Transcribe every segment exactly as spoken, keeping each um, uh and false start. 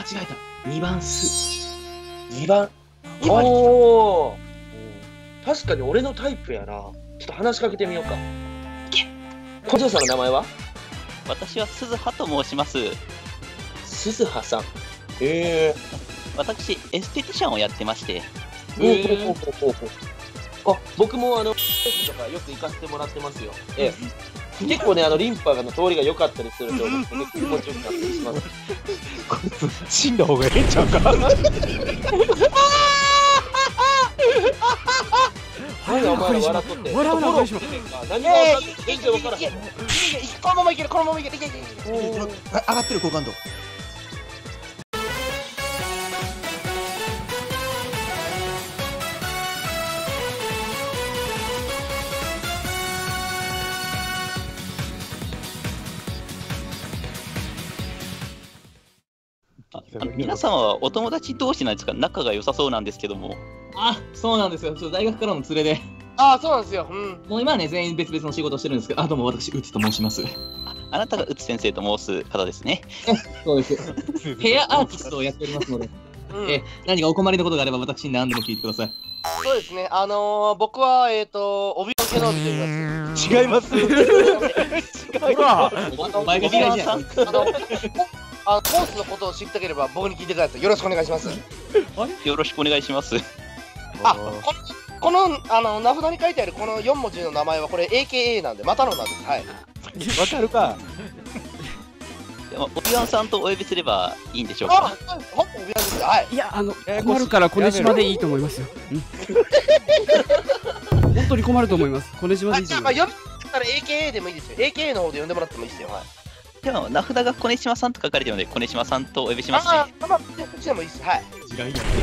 間違えた。にばんす。 にばん。おお。確かに俺のタイプやな。ちょっと話しかけてみようか。小僧さんの名前は？ 私は鈴葉と申します。 鈴葉さん。ええ。 私、エステティシャンをやってまして。 ええ。あ、僕もあの、とかよく行かせてもらってますよ。ええ。結構ね、あの、リンパの通りが良かったりすると、結構気持ちよくなったりします。 こいつ、死んだ方がええんちゃうか。 何お前ら笑っとって。 笑うな、お願いします。 何が分かって全然分からへん。 このままいける、このままいける。いけいけいけ。 上がってる好感度。 皆様はお友達同士なんですか？仲が良さそうなんですけども。 あ、そうなんですよ。ちょっと大学からの連れで。 ああ、そうなんですよ。うん。 もう今はね、全員別々の仕事をしてるんですけど、あ、どうも私、うつと申します。 あ、あなたがうつ先生と申す方ですね。 そうです。ヘアアーティストをやっておりますので、 うん、 え何かお困りのことがあれば私に何でも聞いてください。 そうですね。あのー、僕は、えっ、ー、と、オビワン・ケノービと言います。 違います。違います。 お前が嫌いじゃん。 あの、あのコースのことを知りたければ僕に聞いてください。よろしくお願いします。 よろしくお願いします。 あ、この、この、あの、名札に書いてあるこのよん文字の名前はこれ エーケーエー なんで、またのなんです。はい。 わかるか。 でも、オビワンさんとお呼びすればいいんでしょうか。 あ、ほんとオビワンですよ。はい。 いや、あの、困るから小根島でいいと思いますよ。本当に困ると思います。小根島でいいと思います。 あ、呼びたら エーケーエー でもいいですよ。エーケーエー の方で呼んでもらってもいいですよ。はい。 でも、名札が小根島さんと書かれてるので、小根島さんとお呼びしますね。 ああ、まあ、こっちでもいいです。はい。 違いや。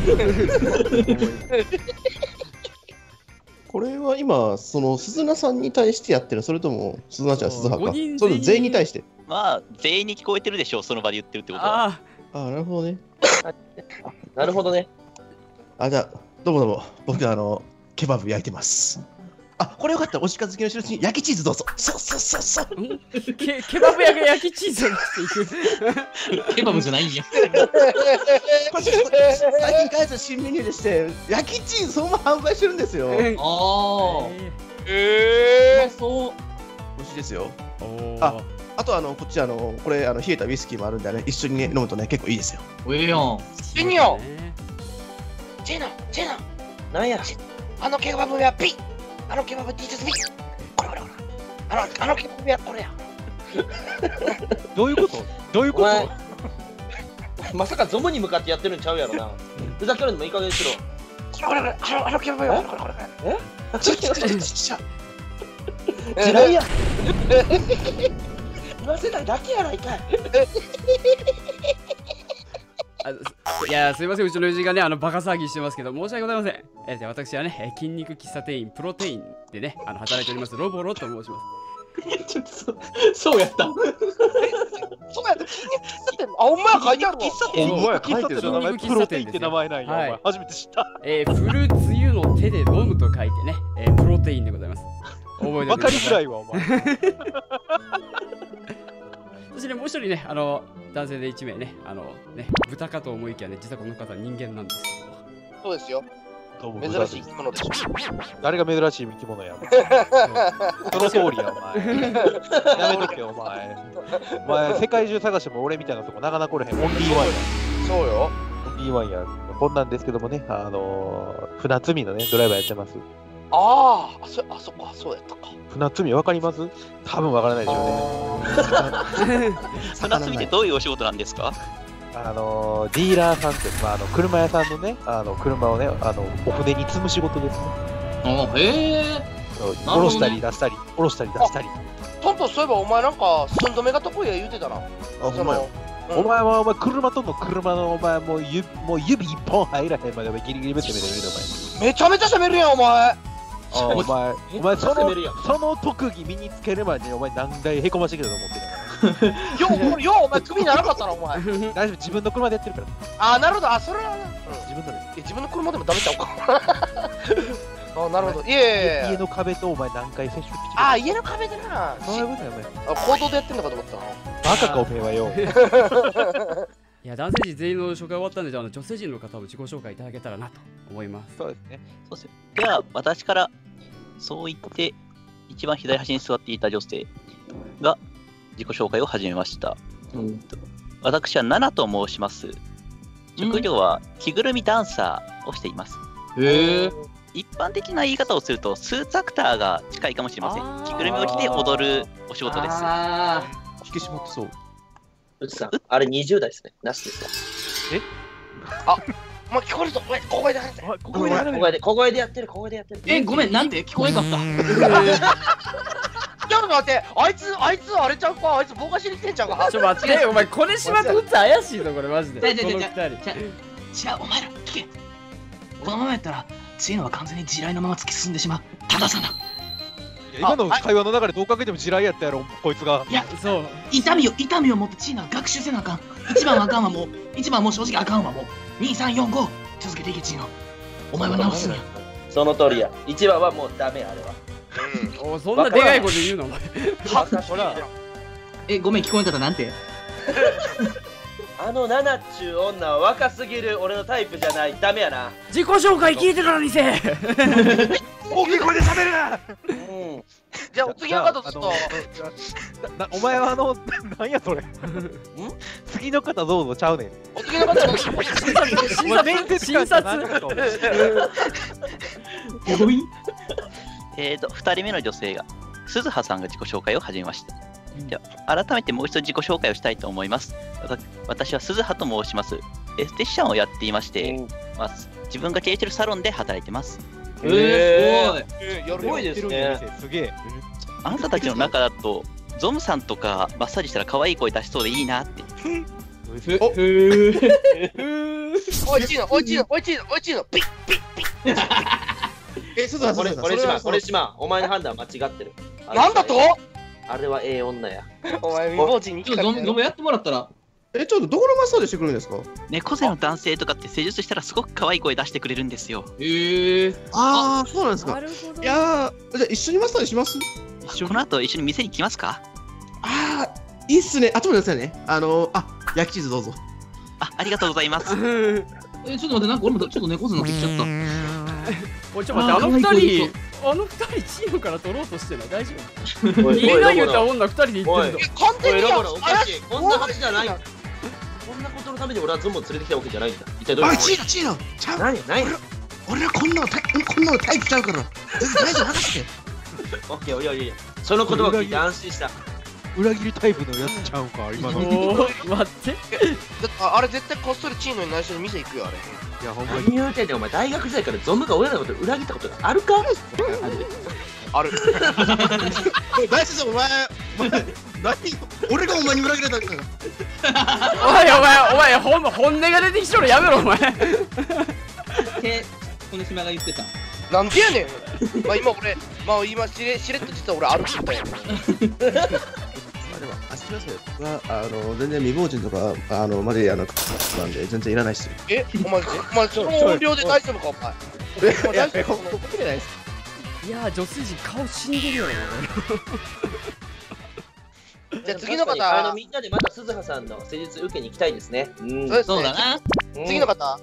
これは今、その鈴名さんに対してやってる、それとも鈴名ちゃん、鈴葉か。 ごにんそれとも全員に対して。 まあ、全員に聞こえてるでしょう、その場で言ってるってことは。 あああ、なるほどね。 なるほどね。 あ、じゃあ、どうもどうも、僕、あの、ケバブ焼いてます。あ、これよかった。お近づきの印に焼きチーズどうぞ。そうそうそうそう。 ケケバブ屋が焼きチーズを出していく。 ケバブじゃないんや。 これ最近開発した新メニューでして、焼きチーズそのまま販売してるんですよ。美ああ。 ええー。そう。 味しいですよ。あ、あとあのこっちあのこれあの冷えたウイスキーもあるんでね、一緒にね飲むとね結構いいですよ。 ええやん。 ジェニオジェナジェナなんや。 あのケバブはピッあのケバブ T シャツピッこれこれこれあのあのケバブはこれやどういうこと？どういうこお前と？ まさかゾムに向かってやってるんちゃうやろな。ふざけるのもいい加減にしろ。 これこれこれあのあのケバブはこれこれこれえ？ちょちょちょちょちょ。 嫌いや言わせないだけやないかい。 いや、すいません、うちの友人がね、あのバカ騒ぎしてますけど、申し訳ございません。えー、で私はね、筋肉喫茶店員、プロテインでね、あの働いております、ロボロと申します。 ちょっとそ、そうやった。 そうやって筋肉喫茶店あ、お前書いてあるわ。 喫茶店お前書いてる名前プロテインって名前なんや、 はい、 お前初めて知った。 えー、振るつゆの手で飲むと書いてね、えー、プロテインでございます。覚えておいてわかりづらいわ、お前。 そしてね、もう一人ね、あの、男性で一名ね、あの、ね、豚かと思いきやね、実はこの方人間なんですけども。 そうですよ。 どうも珍しい生き物でしょ。 誰が珍しい生き物や。その通りや、お前。やめとけよ、お前。お前、世界中探しても俺みたいなとこなかなか来れへん。オンリーワンや。 そうよ。 オンリーワンや。こんなんですけどもね、あのー、船積みのね、ドライバーやってます。 ああ、あそ、あそこ、そうやったか。 船積みわかります？多分わからないでしょうね。 船積みってどういうお仕事なんですか？ あのー、ディーラーさんって、まあ、あの車屋さんのね、あの車をね、あのお船に積む仕事ですね。 あ、へえ。 下ろしたり出したり、下ろしたり出したり。 トントン、そういえばお前なんか寸止めが得意や言うてたな。 あ、ほんまや。 お前はお前車との車のお前もう指もう指一本入らへんまでお前ギリギリぶってみてみるお前。 めちゃめちゃ喋るやんお前。 あお前お前そのその特技身につけるまでにお前何台へこましてきたと思ってるから。ようようお前首ならなかったなお前。 大丈夫自分の車でやってるから。 あなるほどあそれは自分ので。 自分の車でもダメちゃうか。あなるほど。いえ家の壁とお前何回接触してる。 あ家の壁でな。 そういうことやお前。 あ行動でやってんのかと思ったな。 バカかおめえはよ。 いや、男性陣全員の紹介終わったんで、じゃあ、あの女性陣の方も自己紹介いただけたらなと思います。 そうですね。 そうですよ。では、私から、そう言って、一番左端に座っていた女性が自己紹介を始めました。うん、私はナナと申します。職業は着ぐるみダンサーをしています。 へえ。 一般的な言い方をすると、スーツアクターが近いかもしれません。着ぐるみを着て踊るお仕事です。 引き締まってそう。 うちさん、あれにじゅう代ですね。なしですか？ えあ、お前聞こえるぞ。お前、小声で話せ。 小声で小声で、小声でやってる、小声でやってる。 え、ごめん、なんて聞こえんかった。 ちょっと待って、あいつ、あいつ、あれちゃうか、あいつ、棒がしに来てんちゃうか。 ちょ、待って、お前、これ島と打つ怪しいぞ、これ、マジで。 じゃじゃじゃこの二人。 じゃあ、お前ら、聞け。このままやったら、チーノは完全に地雷のまま突き進んでしまう。たださな。 今の会話の中でどうかけても地雷やったやろ、こいつが。 いや、 そう。 痛みを、痛みを持ってチーノは学習せなあかん。一番はあかんわ、もう。一番はもう正直あかんわ、もう。に、さん、よん、ご。続けていけ、チーノ。お前は直すんや。 その通りや。一番はもうダメ、あれは。 お、そんなでかいこと言うの、お前。 ほら。 え、ごめん、聞こえんかった、なんて。 あのナナっちゅう女は若すぎる。俺のタイプじゃない。ダメやな。 自己紹介聞いてからにせえ。 大きい声で喋るな。うん。じゃあ、お次の方ちょっと。 お前はあの、なんやそれ。次の方どうぞちゃうねん。 お次の方も。 診察診察えーと、ふたりめの女性が、鈴葉さんが自己紹介を始めました。では、改めてもう一度自己紹介をしたいと思います。私は鈴葉と申します。エステティシャンをやっていまして、まあ、自分が経営しているサロンで働いてます。 えー、 すごいですね。 すげえ。 あなたたちの中だと、ゾムさんとかマッサージしたら可愛い声出しそうでいいなって。 おおいちいの、おいちいの、おいちいの、おいちいの、ピッピッピッ。 え、そうだ、 これ、これしま、これしま、お前の判断は間違ってる。 なんだと？ あれはええ女や。 お前、未亡人にちょっとゾムやってもらったら。 え、ちょっとどこのマッサージしてくるんですか？ 猫背の男性とかって施術したらすごく可愛い声出してくれるんですよ。 へえ。 ああ、そうなんですか。 なるほど。 いやー、じゃあ一緒にマッサージします？ この後一緒に店に来ますか？ ああ、いいっすね。あ、ちょっと待ってくださいね。あのー、あ、焼きチーズどうぞ。 あ、ありがとうございます。 え、ちょっと待って、なんか俺もちょっと猫背になってきちゃった。 おい、ちょっと待って、あの二人、あの二人チームから取ろうとしてない？大丈夫？入れない言うた女二人で言ってるの。 完全にやおかしい。こんなはずじゃない。こんなことのために俺はゾンボを連れてきたわけじゃないんだ。一体どういうあ、 こと？ チーノ、チーノ。ちゃう。 何何？ 俺らこんなのタイこんなのタイプちゃうから。全然大丈夫、任せて。 オッケー、おいおいおい。その言葉を聞いて安心した。 裏切りタイプのやつちゃうんか、今の。 おー、待って。 あれ絶対こっそりチーノに内緒に店行くよ、あれ。 いや、ほんま何言うてんねん、お前大学時代からゾンブが俺らのこと裏切ったことがあるか？ ある。 大先生、お前、お前、何俺がお前に裏切られたんだよ。 おいお前、お前、ほんま本音が出てきとるやめろ、お前。 ってこの島が言ってた。 なんでやねん。まあ今俺、まあ今しれしれっと実は俺歩きたよ。 あでも、あ、すみません。僕は、あの、全然未亡人とか、あの、まで、あの、なんで、全然いらないっすよ。 え、お前、お前、その音量で大丈夫か、お前。 え、いや、こここじゃないです。 いやー、女性陣顔死んでるよな。 じゃあ次の確かにあの方。 みんなでまた鈴葉さんの施術受けに行きたいですね。うんそうですね。 そうだな。 次の方。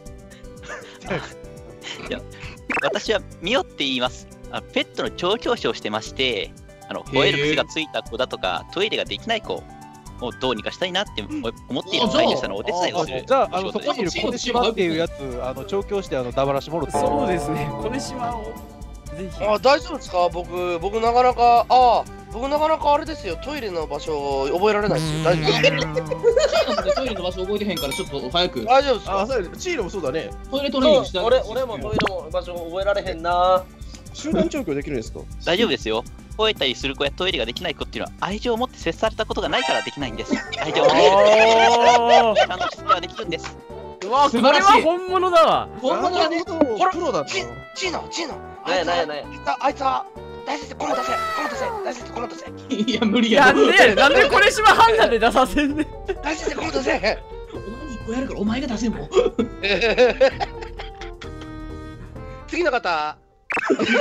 いや、私はミオって言います。あペットの調教師をしてまして、あの吠える癖がついた子だとか、トイレができない子をどうにかしたいなって思っている飼い主さんのお手伝いをする。 じゃあ、あの、そこにいる小手島っていうやつ、あの、調教して、あの、ダバらしてもろって。 そうですね、これ島を。ぜひ。 あ、大丈夫ですか？僕、僕なかなか、ああ、僕なかなかあれですよ、トイレの場所覚えられないですよ。大丈夫ですか？ トイレの場所覚えてへんからちょっと早く大丈夫ですか？ あ、そうチーノもそうだね。 トイレトレーニングしたい。 俺俺もトイレの場所覚えられへんな。 集団調教できるんですか？ 大丈夫ですよ。吠えたりする子やトイレができない子っていうのは愛情を持って接されたことがないからできないんです。愛情を持ってちゃんとしつけはできるんです。 うわ、これは本物だわ。 本物だね。 プロだった。 チチーノ、チーノ。 なんやなんやなんや。 あいつは、大先生、この出せ、この出せ、大先生、この出せ。 いや無理や。 なんでやねん、なんでこれ島判断で出させんねん。 大先生、この出せ。 お前に一個やるからお前が出せんもん。 次の方。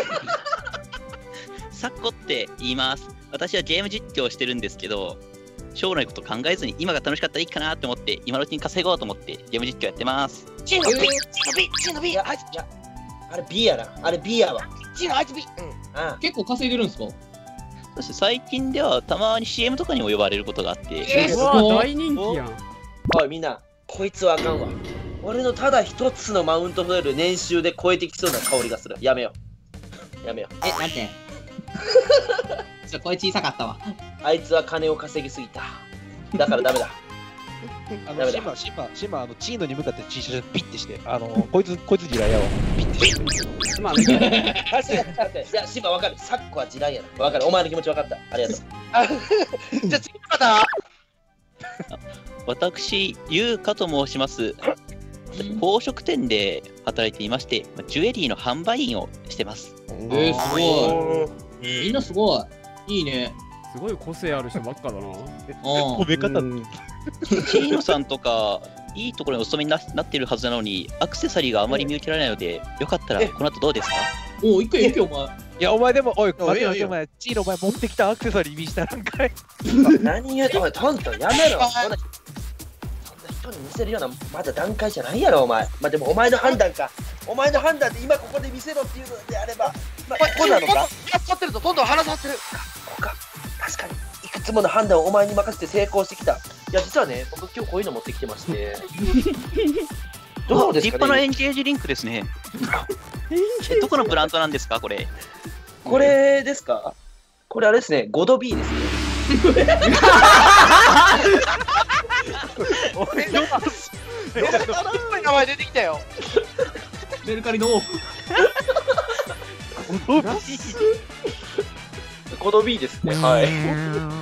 サッコって言います。私はゲーム実況をしてるんですけど、 将来のこと考えずに今が楽しかったらいいかなって思って、今のうちに稼ごうと思ってゲーム実況やってます。 チーの B、チーの B、チーの B、あいつ、いや、 あれ B やな。あれ B やわ。 チーのあいつ B。うん。 あ結構稼いでるんですか？ そして最近ではたまに シーエム とかにも呼ばれることがあって、 えー、 うわ大人気やん。 おいみんな、こいつはあかんわ。俺のただ一つのマウントフェル年収で超えてきそうな香りがする。やめよう。やめよう。 え、待って。ちょ、声小さかったわ。 あいつは金を稼ぎすぎた。だからダメだ。 あの、 ダメだシンバ、シンバ、シンバ、あの、チーノに向かって T シャツピッてして、あの、こいつ、こいつ嫌いやわ。ピッてして。 まあ、 確かに、確かに。いや、シンバわかる。サッコは地雷やな。わかる。お前の気持ちわかった。ありがとう。 じゃあ次の方。 私、ゆうかと申します。宝飾店で働いていまして、ジュエリーの販売員をしてます。 えー、すごい。みんなすごい。いいね。 すごい個性ある人ばっかだな。 うん。 褒め方チーノさんとか、いいところにお勤めにななっているはずなのに、アクセサリーがあまり見受けられないので、よかったらこの後どうですか？ おう、行け行け、お前。 いや、お前でも、おい、待いやいやって待って、お前、チーノ、お前持ってきたアクセサリー見したらんかい。 何言うと、お前、トントンやめろ。そんなそんな人に見せるような、まだ段階じゃないやろ、お前。まあ、でも、お前の判断か。お前の判断で今ここで見せろっていうのであれば、まあ、ここなのか。 鼻触ってるぞ、どんどん鼻触ってる。 ここか。確かに。いくつもの判断をお前に任せて成功してきた。いや、実はね、僕今日こういうの持ってきてまして。どうです立かね。 派なエンゲージリンクですね。え、どこのブランドなんですか、これ。 これですか？これあれですね、ごど B ですね。 名前出てきたよ。 メルカリの。 ごど B ですね。はい。